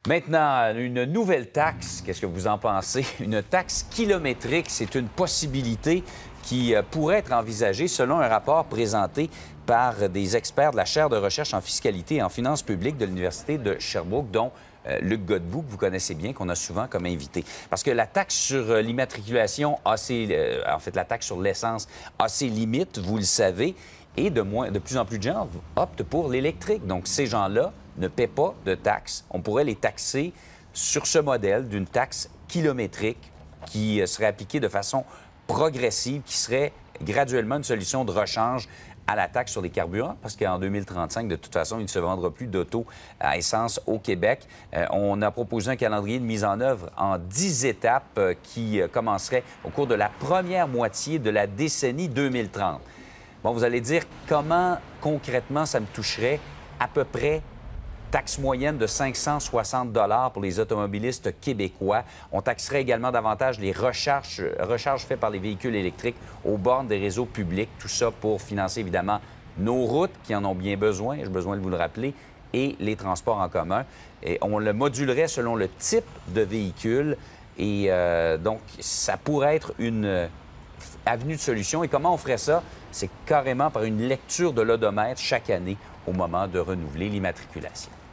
Maintenant, une nouvelle taxe, qu'est-ce que vous en pensez? Une taxe kilométrique, c'est une possibilité qui pourrait être envisagée selon un rapport présenté par des experts de la chaire de recherche en fiscalité et en finances publiques de l'Université de Sherbrooke, dont Luc Godbout, que vous connaissez bien, qu'on a souvent comme invité. Parce que la taxe sur l'immatriculation en fait, la taxe sur l'essence a ses limites, vous le savez, et de plus en plus de gens optent pour l'électrique. Donc, ces gens-là ne paient pas de taxes. On pourrait les taxer sur ce modèle d'une taxe kilométrique qui serait appliquée de façon progressive, qui serait graduellement une solution de rechange à la taxe sur les carburants, parce qu'en 2035, de toute façon, il ne se vendra plus d'auto à essence au Québec. On a proposé un calendrier de mise en œuvre en 10 étapes qui commencerait au cours de la première moitié de la décennie 2030. Bon, vous allez dire comment concrètement ça me toucherait? À peu près taxe moyenne de 560 $ pour les automobilistes québécois. On taxerait également davantage les recharges faites par les véhicules électriques aux bornes des réseaux publics. Tout ça pour financer évidemment nos routes qui en ont bien besoin, j'ai besoin de vous le rappeler, et les transports en commun. Et on le modulerait selon le type de véhicule. Et donc, ça pourrait être une avenue de solution. Et comment on ferait ça? C'est carrément par une lecture de l'odomètre chaque année au moment de renouveler l'immatriculation.